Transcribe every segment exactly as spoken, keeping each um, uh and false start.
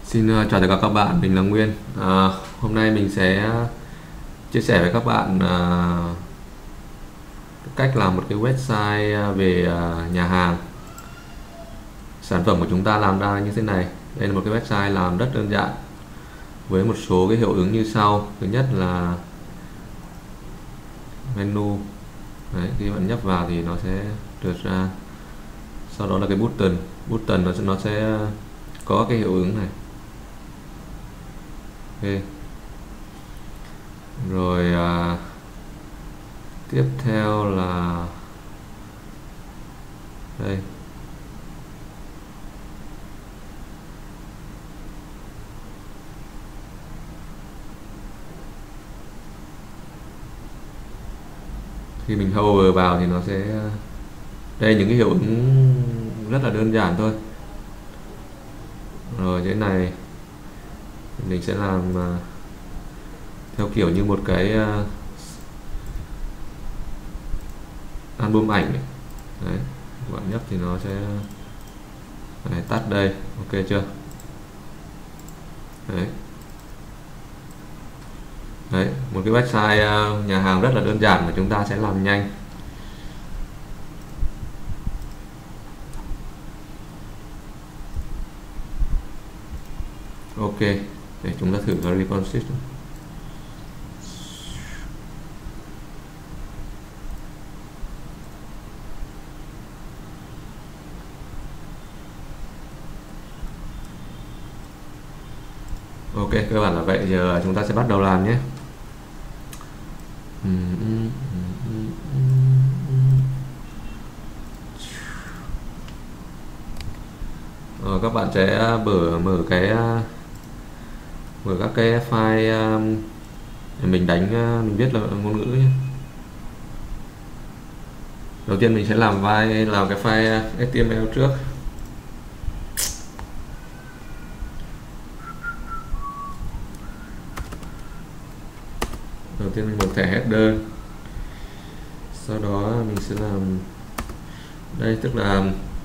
Xin ờ, chào tất cả các bạn, mình là Nguyên. À, hôm nay mình sẽ chia sẻ với các bạn à, cách làm một cái website về à, nhà hàng. Sản phẩm của chúng ta làm ra như thế này. Đây là một cái website làm rất đơn giản với một số cái hiệu ứng như sau. Thứ nhất là menu. Đấy, khi bạn nhấp vào thì nó sẽ trượt ra. Sau đó là cái button. Button nó sẽ, nó sẽ có cái hiệu ứng này. Ok. Rồi à, tiếp theo là đây, khi mình hover vào thì nó sẽ, đây những cái hiệu ứng rất là đơn giản thôi. Rồi cái này mình sẽ làm à, theo kiểu như một cái à, album ảnh ấy. Đấy, bạn nhấp thì nó sẽ này, tắt đây, ok chưa? Đấy. Đấy, một cái website à, nhà hàng rất là đơn giản mà chúng ta sẽ làm nhanh. Ok, để chúng ta thử cái responsive. Ok, cơ bản là vậy. Giờ chúng ta sẽ bắt đầu làm nhé. Rồi các bạn sẽ mở mở cái mở các cái file mình đánh, mình viết là ngôn ngữ nhé. Đầu tiên mình sẽ làm file làm cái file ếch ti em eo trước. Đầu tiên mình mở thẻ header, sau đó mình sẽ làm đây, tức là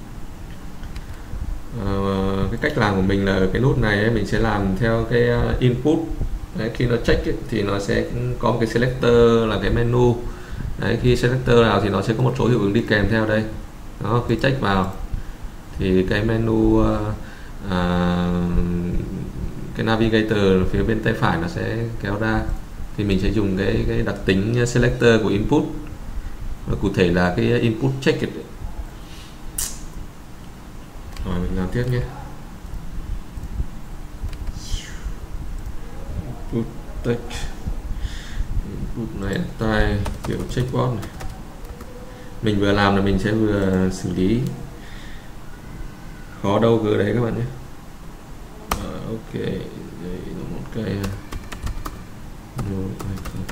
uh, cái cách làm của mình là ở cái nút này ấy, mình sẽ làm theo cái uh, input. Đấy, khi nó check ấy, thì nó sẽ có một cái selector là cái menu. Đấy, khi selector nào thì nó sẽ có một số hiệu ứng đi kèm theo đây. Đó, khi check vào thì cái menu uh, uh, cái navigator phía bên tay phải nó sẽ kéo ra, thì mình sẽ dùng cái cái đặc tính selector của input, và cụ thể là cái input check it. Rồi mình làm tiếp nhé. Input text, input này tay kiểu checkbox này. Mình vừa làm là mình sẽ vừa xử lý, khó đâu cứ đấy các bạn nhé. À, ok, đây là một cái no icon.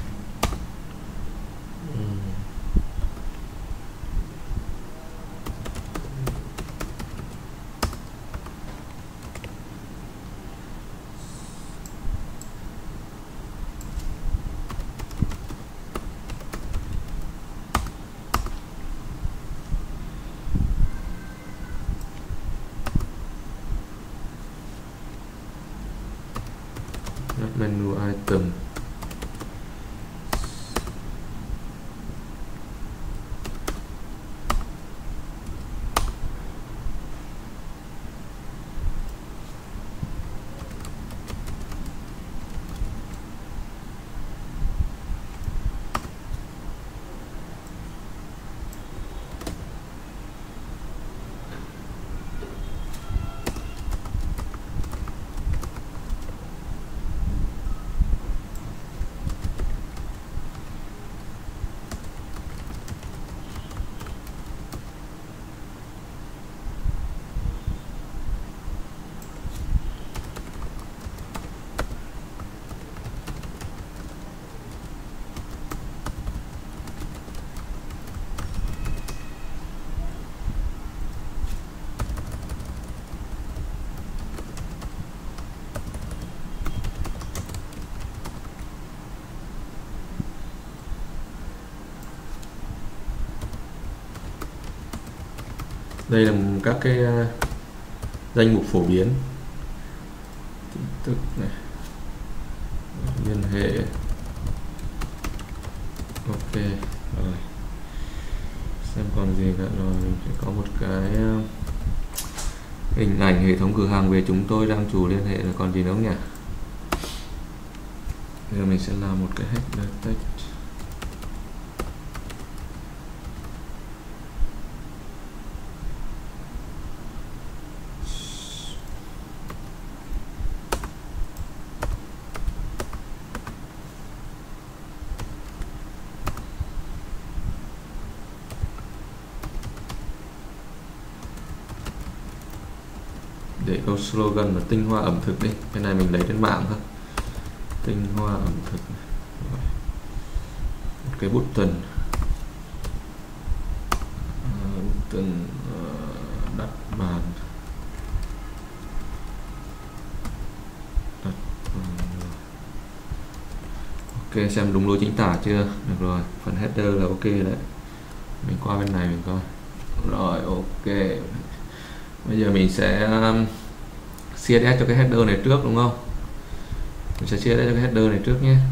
Menu item. Đây là các cái danh mục phổ biến. thức này, liên hệ. Ok rồi, xem còn gì nữa. Rồi mình sẽ có một cái hình ảnh hệ thống cửa hàng về chúng tôi đang chủ liên hệ, là còn gì nữa không nhỉ? Giờ mình sẽ làm một cái header text. Để câu slogan là tinh hoa ẩm thực đi, cái này mình lấy trên mạng thôi. Tinh hoa ẩm thực. Rồi. Một cái button uh, button uh, đặt bàn, đặt bàn. Ok, xem đúng lối chính tả chưa? Được rồi, phần header là ok đấy. Mình qua bên này mình coi. Rồi ok, bây giờ mình sẽ um, xê ét ét cho cái header này trước đúng không? Mình sẽ xê ét ét cho cái header này trước nhé.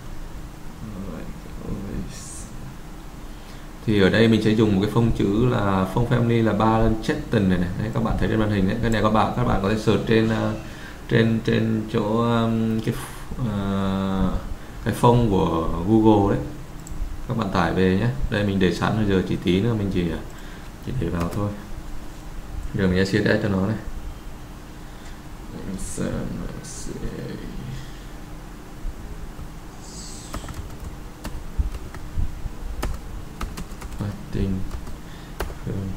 Thì ở đây mình sẽ dùng một cái phông chữ là phông family là Ballonchatten này, này đấy, các bạn thấy trên màn hình đấy. Cái này các bạn các bạn có thể search trên uh, trên trên chỗ um, cái uh, cái phông của Google đấy, các bạn tải về nhé. Đây mình để sẵn rồi, giờ chỉ tí nữa mình chỉ chỉ để vào thôi. Giờ mình sẽ xê ét ét cho nó này. Tình Phương.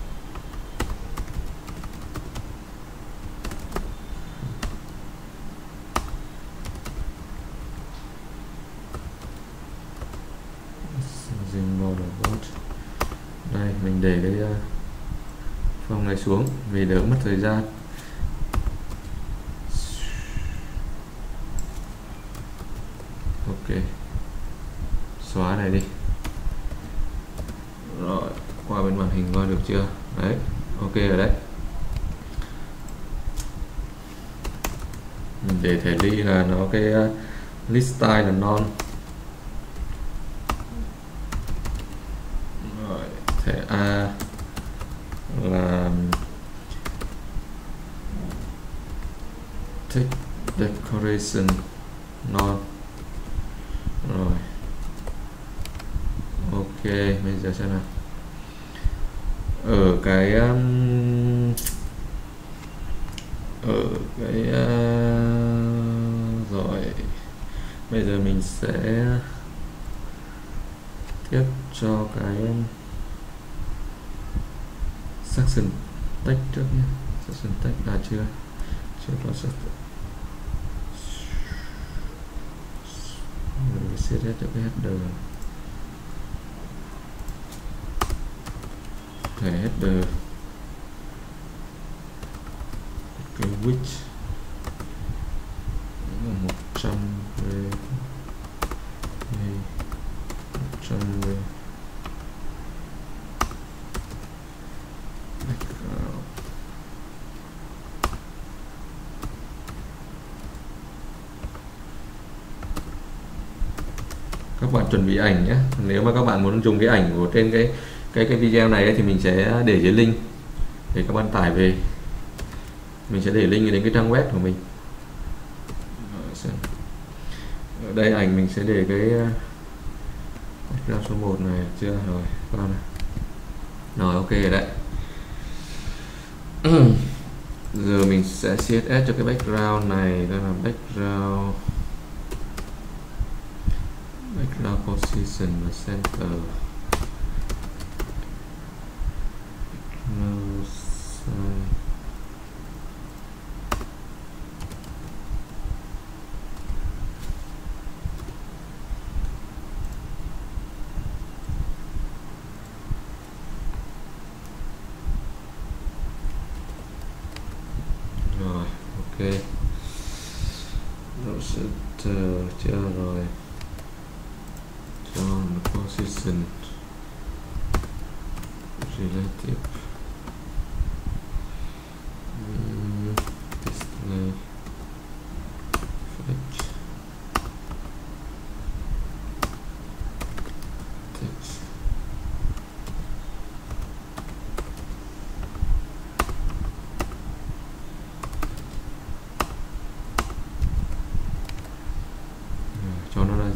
Using model bot. Đây mình để cái uh, phòng này xuống vì đỡ mất thời gian. Ok, xóa này đi. Rồi qua bên màn hình coi được chưa? Đấy, ok rồi đấy. Mình để thể ly là nó cái uh, list style là non. Rồi thể A là text decoration non. Rồi ok, bây giờ xem nào. Ở cái um, ở cái uh, rồi bây giờ mình sẽ tiếp cho cái um, section text trước nhé. Section text là chưa chưa có section. Mình sẽ set cho cái header, thẻ header, cái width một trăm về một trăm về background. Các bạn chuẩn bị ảnh nhé. Nếu mà các bạn muốn dùng cái ảnh của trên cái cái cái video này ấy, thì mình sẽ để dưới link để các bạn tải về. Mình sẽ để link đến cái trang web của mình. Ở đây ảnh mình sẽ để cái background số một này chưa? Rồi con này. Rồi ok rồi đấy. Giờ mình sẽ xê ét ét cho cái background này, đó là background background position và center. No sign. Rồi ok, nó sẽ chưa rồi cho position relative um, display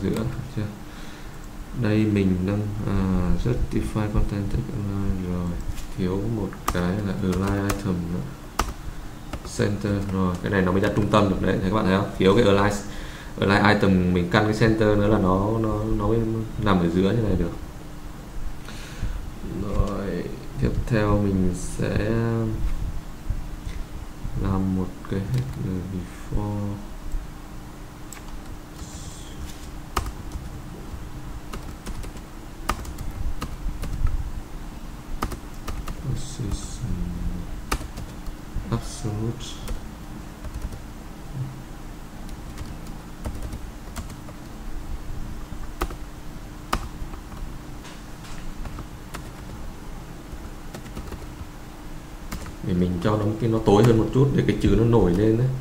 giữa chưa. Đây mình đang à, justify content text align rồi, thiếu một cái là align item nữa. Center rồi, cái này nó mới ra trung tâm được đấy, thấy các bạn thấy không, thiếu cái align align item, mình căn cái center nữa là nó nó nó mới nằm ở giữa như này được. Rồi tiếp theo mình sẽ làm một cái header before position absolute. Để mình cho nó cái nó tối hơn một chút để cái chữ nó nổi lên đấy.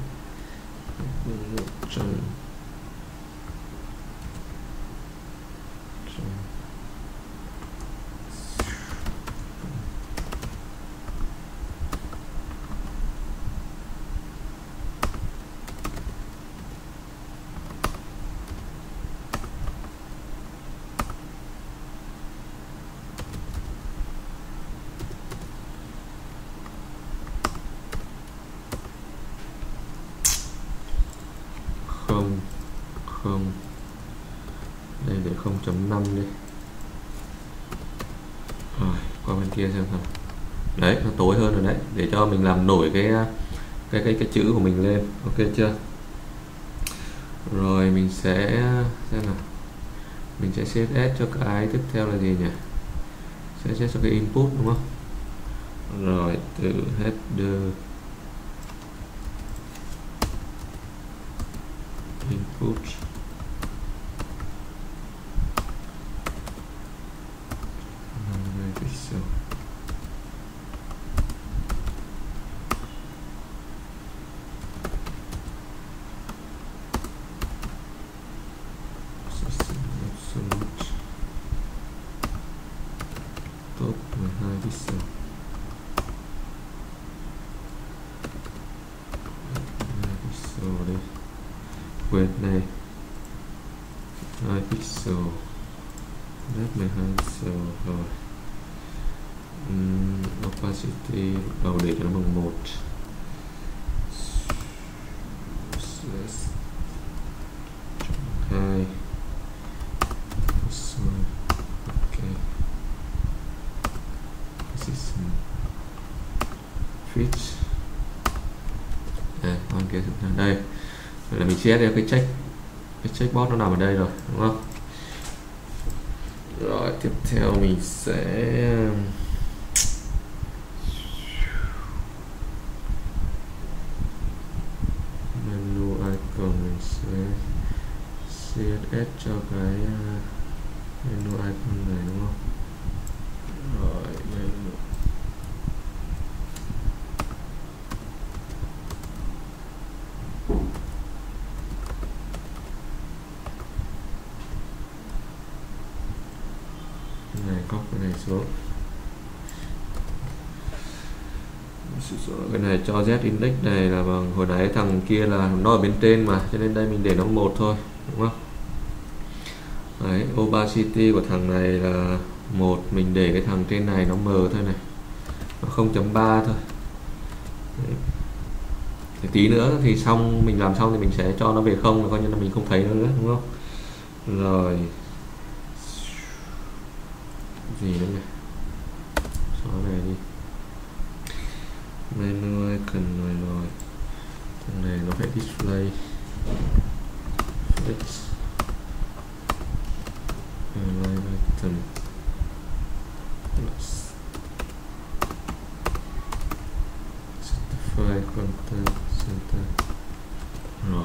không không đây để không chấm năm đi. Rồi qua bên kia xem nào. Đấy, nó tối hơn rồi đấy, để cho mình làm nổi cái cái cái cái chữ của mình lên. Ok chưa? Rồi mình sẽ xem nào. Mình sẽ xê ét ét cho cái tiếp theo là gì nhỉ? Sẽ set cho cái input đúng không? Rồi từ header input pixel absolute top mười hai pixel pixel đây, width này hai pixel, depth mười hai pixel. Rồi um, opacity đầu để cho nó bằng một. Hai ok, position fit à, con kia đây là mình set ra cái check cái checkbox nó nằm ở đây rồi đúng không? Rồi tiếp theo mình sẽ menu icon, mình sẽ xê ét ét cho cái menu icon này đúng không? Rồi menu này, copy cái này xuống, cái này cho z index này là bằng hồi nãy thằng kia là nó ở bên trên mà, cho nên đây mình để nó một thôi đúng không? Đấy, opacity của thằng này là một, mình để cái thằng trên này nó mờ thôi này, nó không chấm ba thôi. Đấy. Thì tí nữa thì xong, mình làm xong thì mình sẽ cho nó về không, là coi như là mình không thấy nó nữa đúng không? Rồi gì nữa nhỉ, xóa này đi, menu icon rồi rồi, thằng này nó phải display flex align item certify content center. Rồi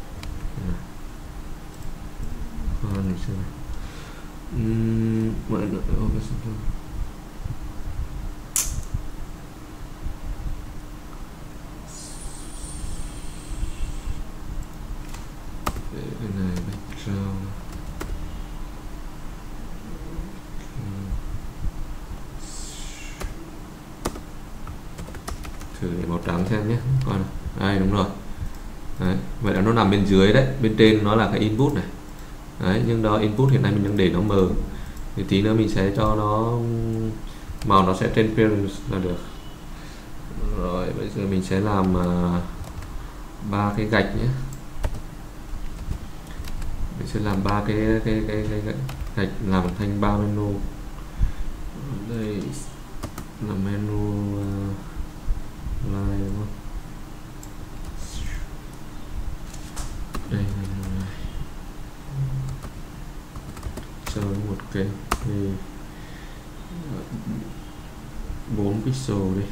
còn mình xem uhm, mọi người cái này background thử để màu trắng xem nhé. Còn đây đúng rồi. Đấy, vậy là nó nằm bên dưới đấy, bên trên nó là cái input này, Đấy, nhưng đó input hiện nay mình đang để nó mờ, thì tí nữa mình sẽ cho nó màu nó sẽ transparent là được. Rồi bây giờ mình sẽ làm ba uh, cái gạch nhé. Mình sẽ làm ba cái cái cái cái, cái gạch làm thành ba menu. Đây là menu uh, line đúng không? Đây là cho một cái bốn pixel đi.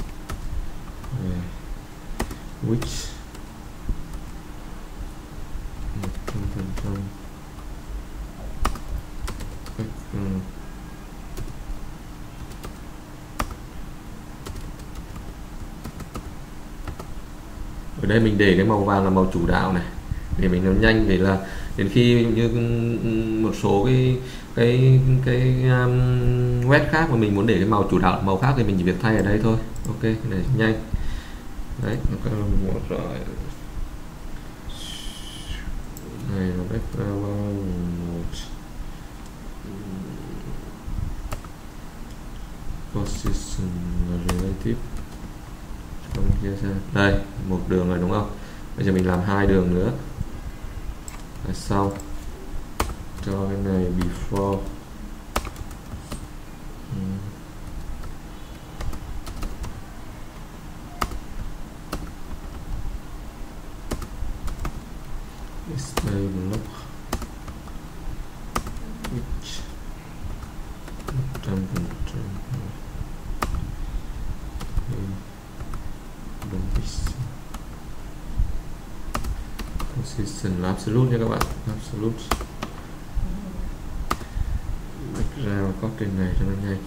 Width một trăm phần trăm. Ở đây mình để cái màu vàng là màu chủ đạo này, để mình làm nhanh, để là đến khi như một số cái cái cái um, web khác mà mình muốn để cái màu chủ đạo màu khác thì mình chỉ việc thay ở đây thôi. Ok, để nhanh. Đấy, một rồi. Này là background một, position là relative. Trong kia ra đây một đường rồi đúng không? Bây giờ mình làm hai đường nữa là xong. Cho cái này before. Display block which một trăm phần trăm position là absolute nha các bạn, absolute. Background có trên này cho nó nhanh.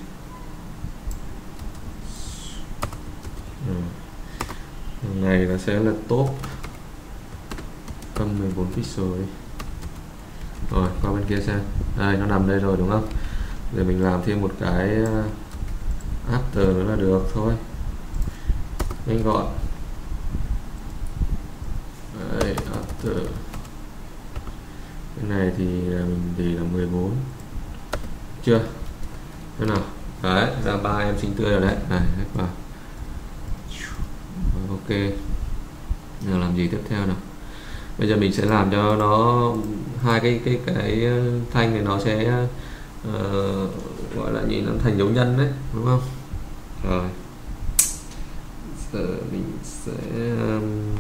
Rồi. Này nó sẽ là top âm mười bốn pixel đi. Rồi qua bên kia xem. Đây nó nằm đây rồi đúng không? Giờ mình làm thêm một cái after nữa là được thôi. Nhanh gọn. Đây, after. Cái này thì mình để là mười bốn. Chưa? Thế nào? Đấy, ra ba em xinh tươi rồi đấy. Này, hết vào. Ok. Giờ làm gì tiếp theo nào? Bây giờ mình sẽ làm cho nó hai cái cái cái thanh này nó sẽ uh, gọi là nhìn nó thành dấu nhân đấy, đúng không? Rồi. Giờ mình sẽ um,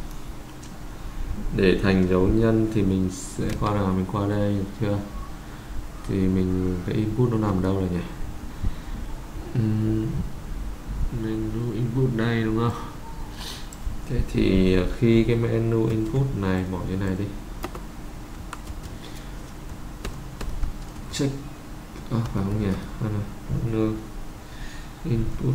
để thành dấu nhân thì mình sẽ qua nào, mình qua đây được chưa? Thì mình cái input nó nằm đâu rồi nhỉ? Uhm, menu input đây đúng không? Thế thì khi cái menu input này bỏ cái này đi, check à, phải không nhỉ? Menu input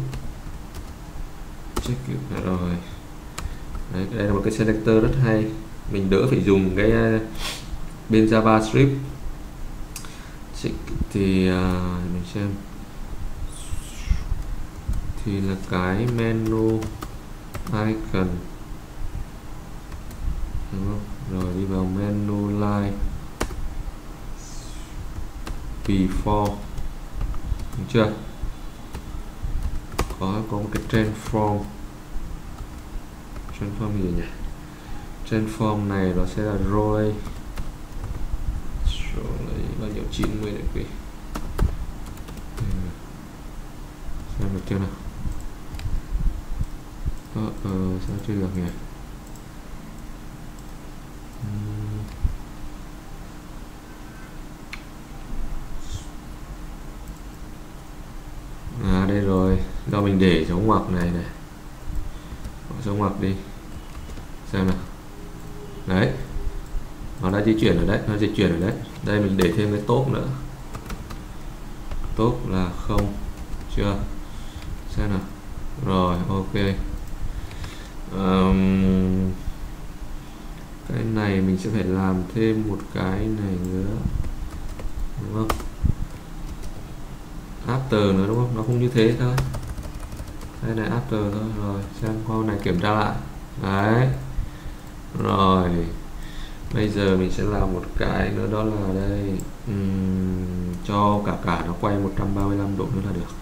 check được rồi. Đấy, đây là một cái selector rất hay, mình đỡ phải dùng cái bên JavaScript. Check thì uh, mình xem thì là cái menu icon đúng không? Rồi đi vào menu line before, đúng chưa? Có có một cái transform. Transform gì nhỉ? Transform này nó sẽ là roll roll bao nhiêu, chín mươi được kì. Xem được chưa nào? Ờ, ờ, sao chưa được nhỉ? À đây rồi, do mình để dấu ngoặc này này, dấu ngoặc đi, xem nào. Đấy, nó đã di chuyển ở đấy, nó di chuyển ở đấy. Đây mình để thêm cái top nữa, top là không, chưa? Xem nào. Rồi, ok. Um, cái này mình sẽ phải làm thêm một cái này nữa, đúng không? After nữa đúng không? Nó không như thế thôi. Cái này after thôi. Rồi xem qua này kiểm tra lại. Đấy. Rồi Bây giờ mình sẽ làm một cái nữa, đó là đây, uhm, cho cả cả nó quay một trăm ba mươi lăm độ nữa là được.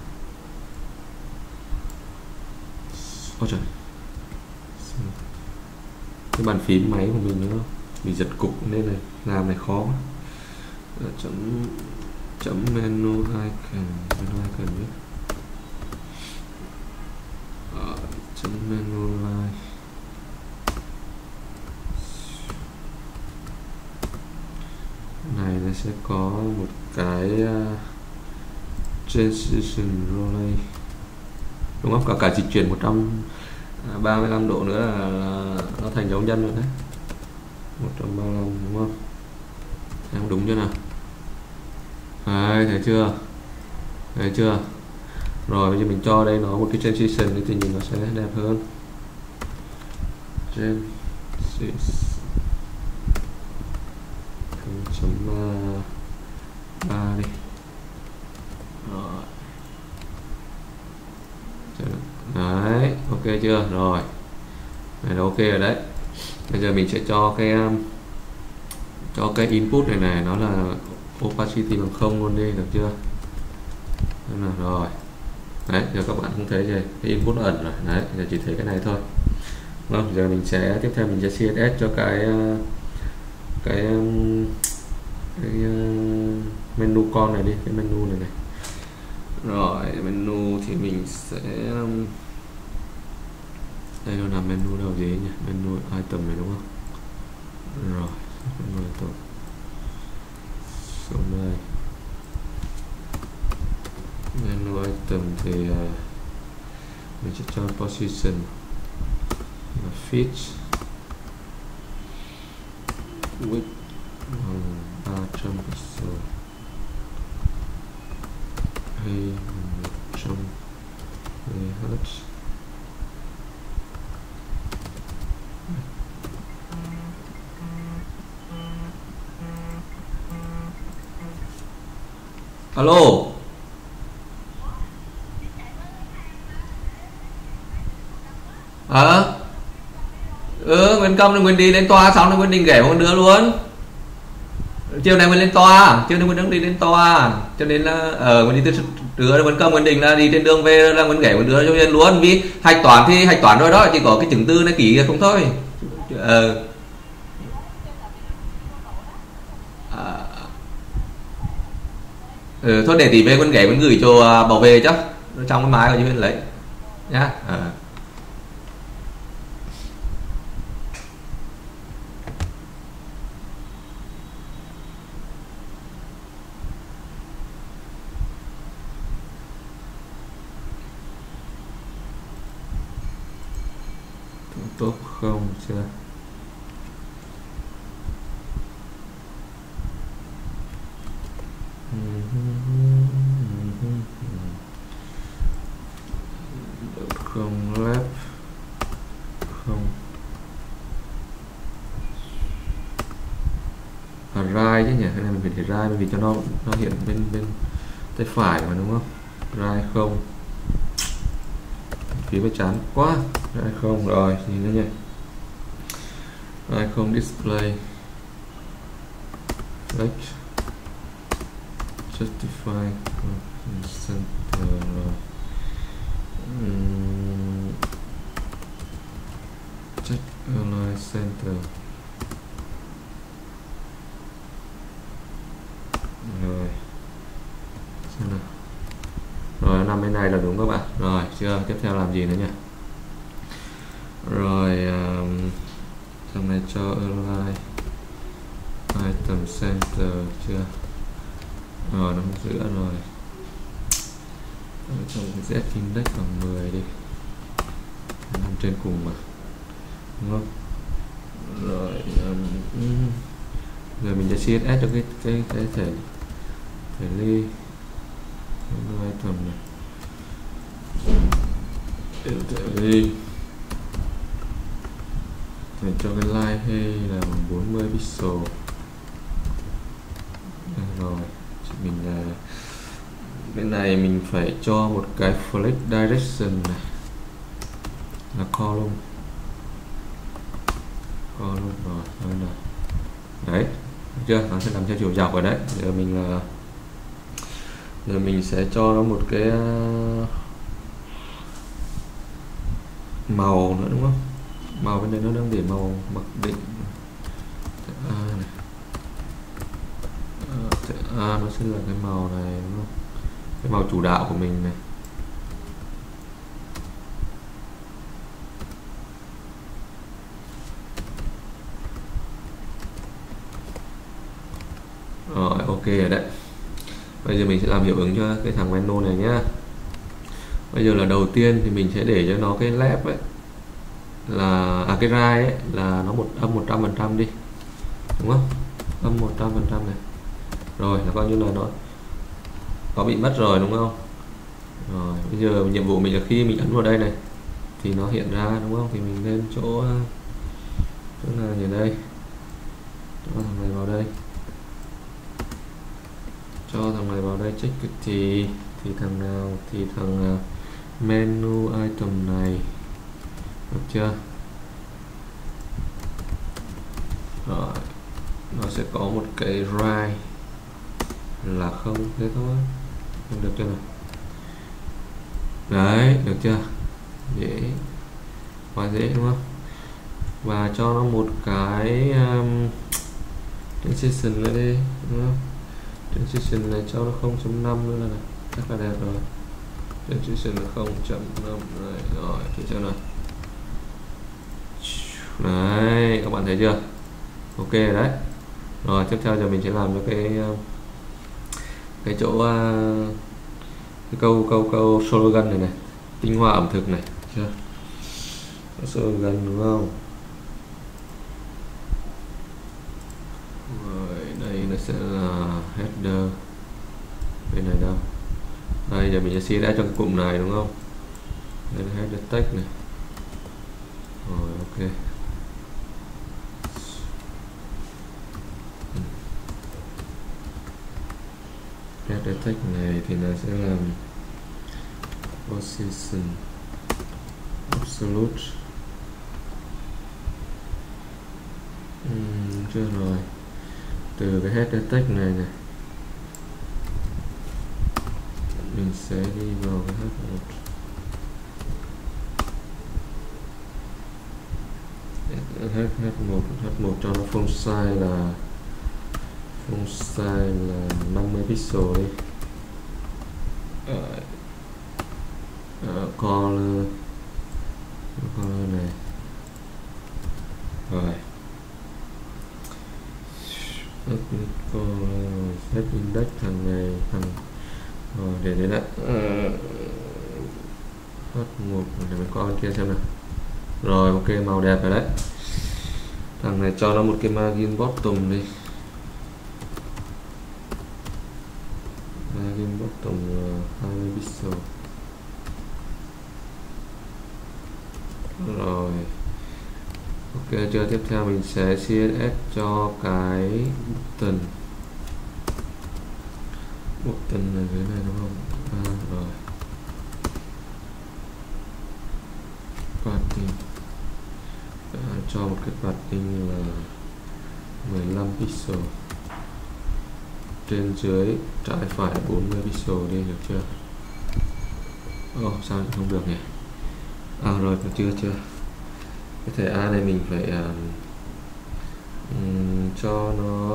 Ôi trời, cái bàn phím máy của mình nữa bị giật cục nên này làm này khó quá. chấm chấm menu icon, menu icon biết à, chấm menu line. Này nó sẽ có một cái uh, transition relay, đúng không? Cả cả dịch chuyển một trăm ba mươi lăm độ nữa là, là nó thành dấu nhân rồi đấy. một trăm ba mươi lăm đúng không? Em đúng chưa nào? Đấy, thấy chưa? Thấy chưa? Rồi bây giờ mình cho đây nó một cái transition thì nhìn nó sẽ đẹp hơn. Transition chấm ba đi. Rồi. Đấy, ok chưa? Rồi. Này là ok rồi đấy. Bây giờ mình sẽ cho cái um, cho cái input này này nó là opacity bằng không luôn đi, được chưa? Đó là rồi. Đấy, giờ các bạn không thấy rồi, cái input nó ẩn rồi. Đấy, giờ chỉ thấy cái này thôi. Vâng, giờ mình sẽ tiếp theo mình sẽ xê ét ét cho cái cái cái uh, menu con này đi, cái menu này này. Rồi menu thì mình sẽ um, đây nó là menu đâu gì nhỉ? Menu item này đúng không? Rồi menu item xuống đây, menu item thì uh, mình sẽ cho position là fit width ba trăm pixel hay một trăm Hz. Alo. À? Ừ, Nguyên Công là Nguyên đi lên toa, xong rồi Nguyên định ghẻ một đứa luôn. Chiều này Nguyên lên toa, chiều nay Nguyên đang đi lên toa, cho nên là ở Nguyên đi từ đứa Nguyên Công Nguyên định là đi trên đường về là Nguyên ghẻ một đứa cho nên luôn, vì hạch toán thì hạch toán rồi đó, chỉ có cái chứng tư này ký không thôi. Ờ. À. Ừ, thôi để tí về Nguyên ghẻ Nguyên gửi cho bảo vệ chứ, trong cái máy của Nguyên lấy nhá. À. Tốt không chưa? Không left không à, right chứ nhỉ? Cái này mình phải để right vì cho nó nó hiện bên bên tay phải mà đúng không? Right không, phía bên chán quá. Right không, rồi gì nữa nhỉ? Right không display flex justify center rồi. Uhm, check align center rồi. Xem nào. Rồi nằm bên này là đúng các bạn. Rồi chưa? Tiếp theo làm gì nữa nhỉ? Rồi um, trong này cho align item center chưa? Rồi nó giữa rồi. Trong cái z index bằng mười đi, nằm trên cùng mà đúng không? Rồi um, giờ mình sẽ xê ét ét cho cái cái cái thể thể ly item này, thể ly để cho cái line hay là bốn mươi pixel. Rồi mình uh, bên này mình phải cho một cái flex direction này là column column rồi đây là được chưa? Nó sẽ làm theo chiều dọc rồi đấy. Giờ mình là giờ mình sẽ cho nó một cái màu nữa đúng không? Màu bên đây nó đang để màu mặc định A này. A nó sẽ là cái màu này đúng không? Cái màu chủ đạo của mình này. Rồi ok rồi đấy. Bây giờ mình sẽ làm hiệu ứng cho cái thằng menu này nhá. Bây giờ là đầu tiên thì mình sẽ để cho nó cái left ấy là à, cái right ấy là nó một âm một trăm phần trăm đi, đúng không? Âm một trăm phần trăm này. Rồi là coi như là nó có bị mất rồi đúng không? Rồi bây giờ nhiệm vụ mình là khi mình ấn vào đây này thì nó hiện ra đúng không? Thì mình lên chỗ chỗ nào như đây, cho thằng này vào đây, cho thằng này vào đây check thì thì thằng nào thì thằng menu item này, được chưa? Rồi nó sẽ có một cái right là không thế thôi, không được chưa nào? Đấy, được chưa? Dễ, quá dễ đúng không? Và cho nó một cái um, transition nữa đi, đúng không? Transition này cho nó không chấm năm nữa là rất là đẹp rồi. Transition là không chấm năm này, rồi thử xem nào. Đấy, các bạn thấy chưa? Ok rồi đấy. Rồi tiếp theo giờ mình sẽ làm cho cái cái chỗ cái câu câu câu slogan này này, tinh hoa ẩm thực này, chưa? Slogan đúng không? Rồi đây nó sẽ là header, bên này đâu? Đây giờ mình sẽ chia ra cho cái cụm này đúng không? Đây là header text này. Rồi ok. Header text này thì nó sẽ làm position absolute. uhm, chưa rồi. Từ cái header text này này mình sẽ đi vào cái h một, h một h một cho nó font size là font size là năm mươi pixel đi. Ở uh, color color này. Rồi set index thằng này thằng rồi để đến đã h một để mình coi kia xem nào. Rồi ok, màu đẹp rồi đấy. Thằng này cho nó một cái margin bottom đi, margin bottom hai mươi pixel. Rồi ok chưa? Tiếp theo mình sẽ xê ét ét cho cái button button này dưới này đúng không? À, rồi padding à, cho một cái padding là mười lăm pixel, trên dưới trái phải bốn mươi pixel đi, được chưa? Ồ oh, sao không được nhỉ? À rồi chưa chưa cái thẻ A này mình phải um, um, cho nó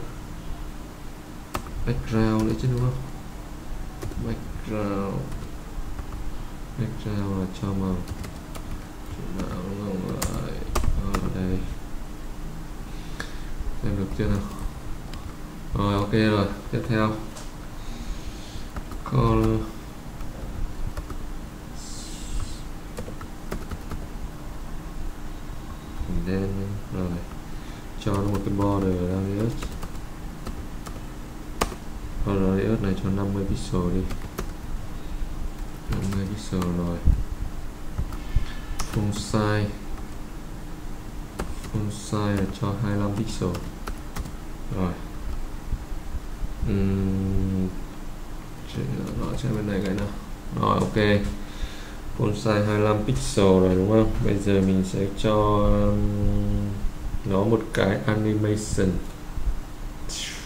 background nữa chứ đúng không? Background background là cho màu chủ đạo đúng không? Rồi ở đây xem được chưa nào? Rồi ok rồi. Tiếp theo color đen, rồi cho nó một cái border radius, border radius này cho năm mươi pixel đi, năm mươi pixel. Rồi font size font size là cho hai mươi lăm pixel. Rồi uhm, nó sẽ bên này cái nào. Rồi ok, font size hai mươi lăm pixel rồi đúng không? Bây giờ mình sẽ cho um, nó một cái animation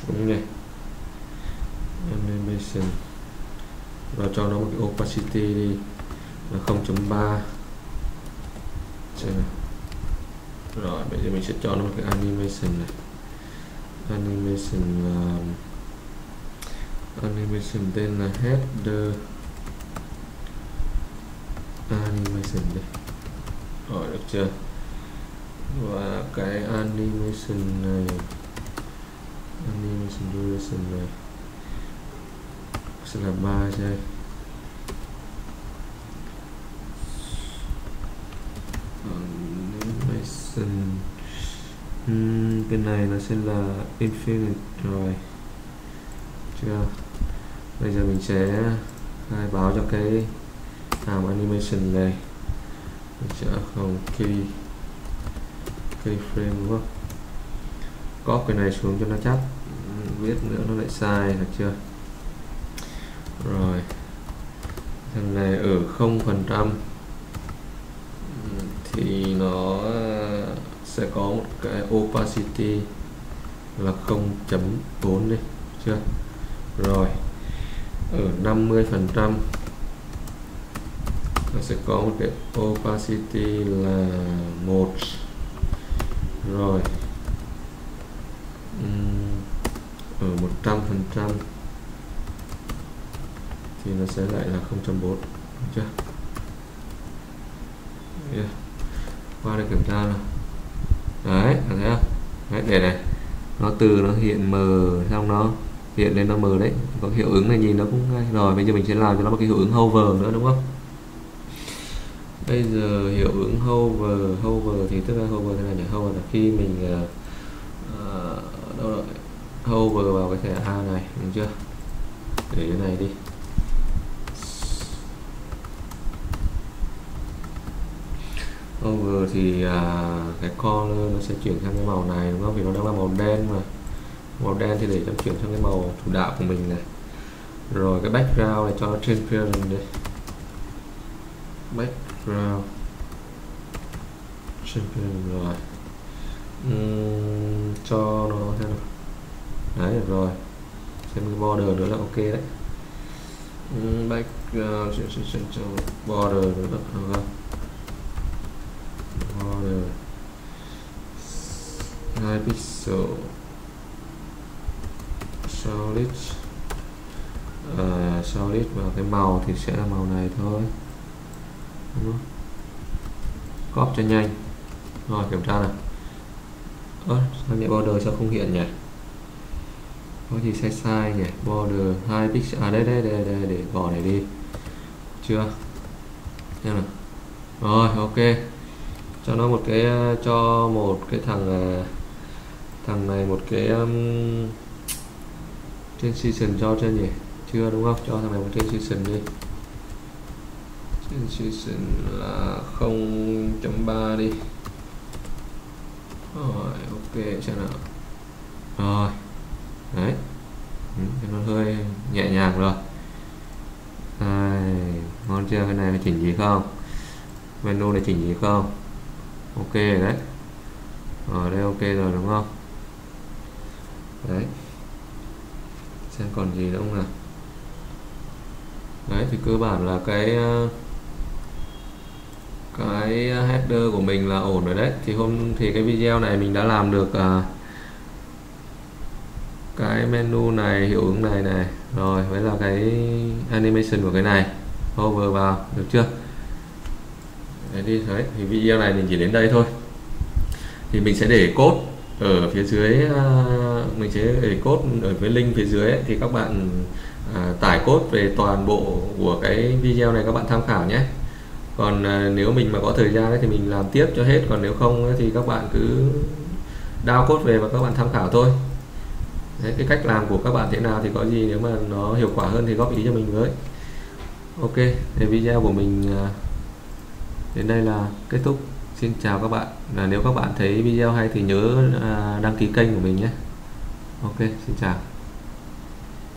đúng nhỉ, animation, và cho nó một cái opacity đi là không chấm ba. Rồi bây giờ mình sẽ cho nó một cái animation này, animation uh, animation tên là header animation đi. Rồi được chưa? Và cái animation này, animation duration này sẽ là ba giây. Animation uhm, cái này nó sẽ là infinite rồi chưa? Bây giờ mình sẽ khai báo cho cái hàm animation này, mình sẽ không key keyframe đúng không? Copy cái này xuống cho nó chắc, viết nữa nó lại sai, được chưa? Rồi thằng này ở không phần trăm thì nó sẽ có một cái opacity là không chấm bốn đi, chưa? Rồi ở năm mươi phần trăm nó sẽ có một cái opacity là một. Rồi uhm, ở một trăm phần trăm thì nó sẽ lại là không chấm bốn, chưa? Yeah. Qua đây kiểm tra nào. Đấy, thấy không? Đấy, để này, nó từ nó hiện mờ xong nó hiện lên nó mờ đấy, có hiệu ứng này nhìn nó cũng ngay. Rồi bây giờ mình sẽ làm cho nó một cái hiệu ứng hover nữa đúng không? Bây giờ hiệu ứng hover, hover thì tức là hover thế này nhỉ? Hover là khi mình uh, uh, đâu rồi? Hover vào cái thẻ A này, được chưa? Để cái này đi. Over thì à, cái color nó sẽ chuyển sang cái màu này đúng không? Vì nó đang là màu đen mà. Màu đen thì để cho chuyển sang cái màu chủ đạo của mình này. Rồi cái background này cho nó transparent đi. Background transparent rồi. Uhm, cho nó thế nào. Đấy được rồi. Xem cái border nữa là ok đấy. Uhm, background cho border nữa được không? Border hai pixel solid uh, solid và cái màu thì sẽ là màu này thôi, đúng không? Copy cho nhanh. Rồi kiểm tra nào. Ơ sao nhẹ border sao không hiện nhỉ? Có gì sai sai nhỉ? Border hai pixel à, đây đây đây đây để gõ này đi, chưa? Xem nào. Rồi ok, cho nó một cái, cho một cái thằng thằng này một cái um, transition cho chưa nhỉ? Chưa đúng không? Cho thằng này một transition đi. Transition là không chấm ba đi. Rồi ok xem nào. Rồi đấy, ừ, nó hơi nhẹ nhàng rồi. Đây, ngon chưa? Cái này phải chỉnh gì không? Menu này chỉnh gì không? Ok đấy. Ở đây ok rồi đúng không? Đấy. Xem còn gì nữa không nào? Đấy thì cơ bản là cái cái header của mình là ổn rồi đấy. Thì hôm thì cái video này mình đã làm được uh, cái menu này, hiệu ứng này này, rồi với là cái animation của cái này, hover vào, được chưa? Đấy đi, đấy thì video này mình chỉ đến đây thôi. Thì mình sẽ để code ở phía dưới, uh, mình sẽ để code ở với link phía dưới ấy, thì các bạn uh, tải code về toàn bộ của cái video này các bạn tham khảo nhé. Còn uh, nếu mình mà có thời gian ấy, thì mình làm tiếp cho hết, còn nếu không ấy, thì các bạn cứ download code về và các bạn tham khảo thôi. Đấy, cái cách làm của các bạn thế nào thì có gì nếu mà nó hiệu quả hơn thì góp ý cho mình với. Ok, thì video của mình uh, đến đây là kết thúc. Xin chào các bạn. Và nếu các bạn thấy video hay thì nhớ uh, đăng ký kênh của mình nhé. Ok, xin chào.